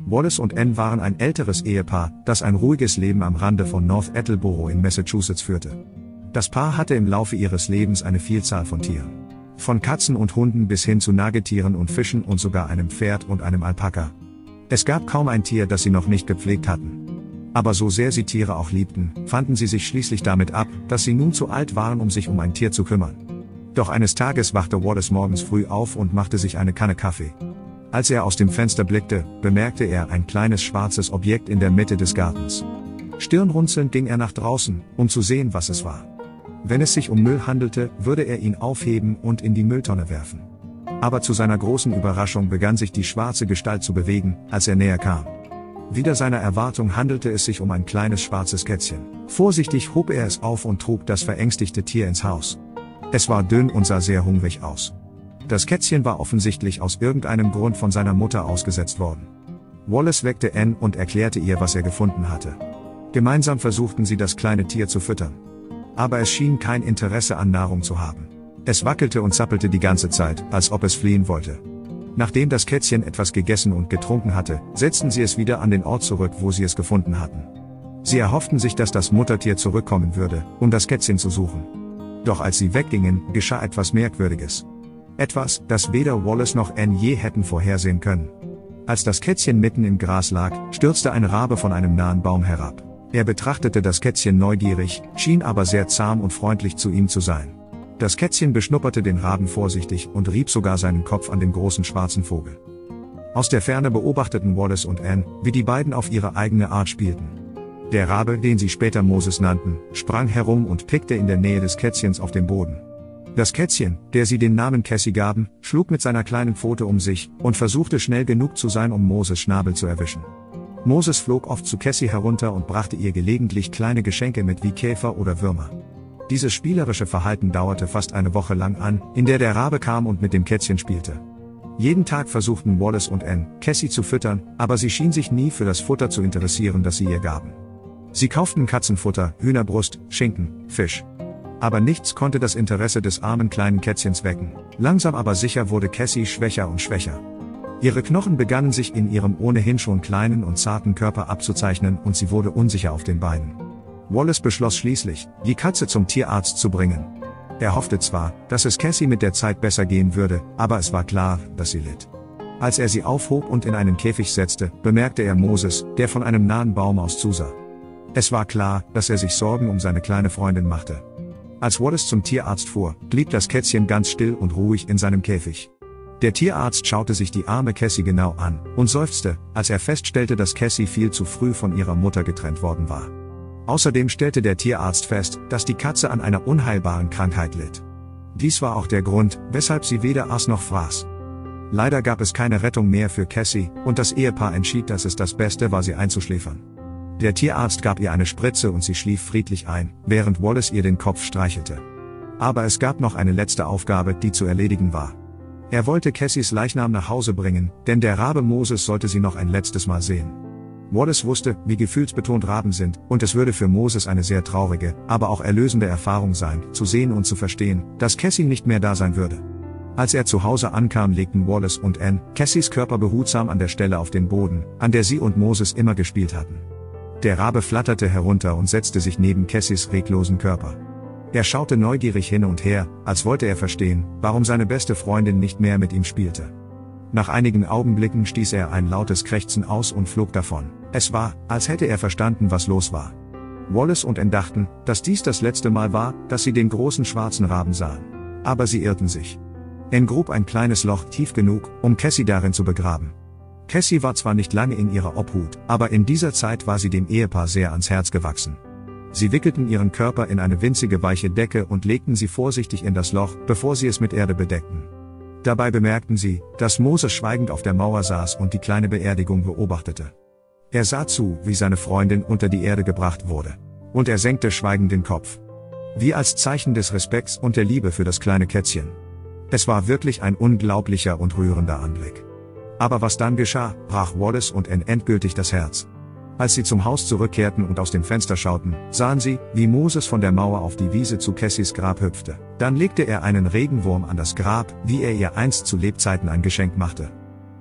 Wallace und Anne waren ein älteres Ehepaar, das ein ruhiges Leben am Rande von North Attleboro in Massachusetts führte. Das Paar hatte im Laufe ihres Lebens eine Vielzahl von Tieren. Von Katzen und Hunden bis hin zu Nagetieren und Fischen und sogar einem Pferd und einem Alpaka. Es gab kaum ein Tier, das sie noch nicht gepflegt hatten. Aber so sehr sie Tiere auch liebten, fanden sie sich schließlich damit ab, dass sie nun zu alt waren, um sich um ein Tier zu kümmern. Doch eines Tages wachte Wallace morgens früh auf und machte sich eine Kanne Kaffee. Als er aus dem Fenster blickte, bemerkte er ein kleines schwarzes Objekt in der Mitte des Gartens. Stirnrunzelnd ging er nach draußen, um zu sehen, was es war. Wenn es sich um Müll handelte, würde er ihn aufheben und in die Mülltonne werfen. Aber zu seiner großen Überraschung begann sich die schwarze Gestalt zu bewegen, als er näher kam. Wider seiner Erwartung handelte es sich um ein kleines schwarzes Kätzchen. Vorsichtig hob er es auf und trug das verängstigte Tier ins Haus. Es war dünn und sah sehr hungrig aus. Das Kätzchen war offensichtlich aus irgendeinem Grund von seiner Mutter ausgesetzt worden. Wallace weckte Anne und erklärte ihr, was er gefunden hatte. Gemeinsam versuchten sie, das kleine Tier zu füttern. Aber es schien kein Interesse an Nahrung zu haben. Es wackelte und zappelte die ganze Zeit, als ob es fliehen wollte. Nachdem das Kätzchen etwas gegessen und getrunken hatte, setzten sie es wieder an den Ort zurück, wo sie es gefunden hatten. Sie erhofften sich, dass das Muttertier zurückkommen würde, um das Kätzchen zu suchen. Doch als sie weggingen, geschah etwas Merkwürdiges. Etwas, das weder Wallace noch Anne je hätten vorhersehen können. Als das Kätzchen mitten im Gras lag, stürzte ein Rabe von einem nahen Baum herab. Er betrachtete das Kätzchen neugierig, schien aber sehr zahm und freundlich zu ihm zu sein. Das Kätzchen beschnupperte den Raben vorsichtig und rieb sogar seinen Kopf an dem großen schwarzen Vogel. Aus der Ferne beobachteten Wallace und Anne, wie die beiden auf ihre eigene Art spielten. Der Rabe, den sie später Moses nannten, sprang herum und pickte in der Nähe des Kätzchens auf dem Boden. Das Kätzchen, der sie den Namen Cassie gaben, schlug mit seiner kleinen Pfote um sich und versuchte schnell genug zu sein, um Moses Schnabel zu erwischen. Moses flog oft zu Cassie herunter und brachte ihr gelegentlich kleine Geschenke mit wie Käfer oder Würmer. Dieses spielerische Verhalten dauerte fast eine Woche lang an, in der der Rabe kam und mit dem Kätzchen spielte. Jeden Tag versuchten Wallace und Anne, Cassie zu füttern, aber sie schien sich nie für das Futter zu interessieren, das sie ihr gaben. Sie kauften Katzenfutter, Hühnerbrust, Schinken, Fisch. Aber nichts konnte das Interesse des armen kleinen Kätzchens wecken. Langsam aber sicher wurde Cassie schwächer und schwächer. Ihre Knochen begannen sich in ihrem ohnehin schon kleinen und zarten Körper abzuzeichnen und sie wurde unsicher auf den Beinen. Wallace beschloss schließlich, die Katze zum Tierarzt zu bringen. Er hoffte zwar, dass es Cassie mit der Zeit besser gehen würde, aber es war klar, dass sie litt. Als er sie aufhob und in einen Käfig setzte, bemerkte er Moses, der von einem nahen Baum aus zusah. Es war klar, dass er sich Sorgen um seine kleine Freundin machte. Als Wallace zum Tierarzt fuhr, blieb das Kätzchen ganz still und ruhig in seinem Käfig. Der Tierarzt schaute sich die arme Cassie genau an und seufzte, als er feststellte, dass Cassie viel zu früh von ihrer Mutter getrennt worden war. Außerdem stellte der Tierarzt fest, dass die Katze an einer unheilbaren Krankheit litt. Dies war auch der Grund, weshalb sie weder aß noch fraß. Leider gab es keine Rettung mehr für Cassie, und das Ehepaar entschied, dass es das Beste war, sie einzuschläfern. Der Tierarzt gab ihr eine Spritze und sie schlief friedlich ein, während Wallace ihr den Kopf streichelte. Aber es gab noch eine letzte Aufgabe, die zu erledigen war. Er wollte Cassies Leichnam nach Hause bringen, denn der Rabe Moses sollte sie noch ein letztes Mal sehen. Wallace wusste, wie gefühlsbetont Raben sind, und es würde für Moses eine sehr traurige, aber auch erlösende Erfahrung sein, zu sehen und zu verstehen, dass Cassie nicht mehr da sein würde. Als er zu Hause ankam, legten Wallace und Anne Cassies Körper behutsam an der Stelle auf den Boden, an der sie und Moses immer gespielt hatten. Der Rabe flatterte herunter und setzte sich neben Cassies reglosen Körper. Er schaute neugierig hin und her, als wollte er verstehen, warum seine beste Freundin nicht mehr mit ihm spielte. Nach einigen Augenblicken stieß er ein lautes Krächzen aus und flog davon. Es war, als hätte er verstanden, was los war. Wallace und Anne dachten, dass dies das letzte Mal war, dass sie den großen schwarzen Raben sahen. Aber sie irrten sich. Anne grub ein kleines Loch tief genug, um Cassie darin zu begraben. Cassie war zwar nicht lange in ihrer Obhut, aber in dieser Zeit war sie dem Ehepaar sehr ans Herz gewachsen. Sie wickelten ihren Körper in eine winzige weiche Decke und legten sie vorsichtig in das Loch, bevor sie es mit Erde bedeckten. Dabei bemerkten sie, dass Moses schweigend auf der Mauer saß und die kleine Beerdigung beobachtete. Er sah zu, wie seine Freundin unter die Erde gebracht wurde. Und er senkte schweigend den Kopf. Wie als Zeichen des Respekts und der Liebe für das kleine Kätzchen. Es war wirklich ein unglaublicher und rührender Anblick. Aber was dann geschah, brach Wallace und Anne endgültig das Herz. Als sie zum Haus zurückkehrten und aus dem Fenster schauten, sahen sie, wie Moses von der Mauer auf die Wiese zu Cassies Grab hüpfte. Dann legte er einen Regenwurm an das Grab, wie er ihr einst zu Lebzeiten ein Geschenk machte.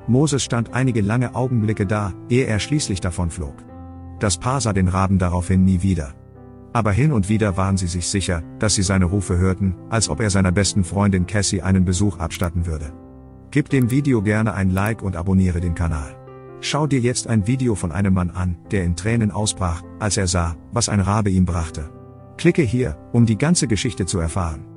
Moses stand einige lange Augenblicke da, ehe er schließlich davonflog. Das Paar sah den Raben daraufhin nie wieder. Aber hin und wieder waren sie sich sicher, dass sie seine Rufe hörten, als ob er seiner besten Freundin Cassie einen Besuch abstatten würde. Gib dem Video gerne ein Like und abonniere den Kanal. Schau dir jetzt ein Video von einem Mann an, der in Tränen ausbrach, als er sah, was ein Rabe ihm brachte. Klicke hier, um die ganze Geschichte zu erfahren.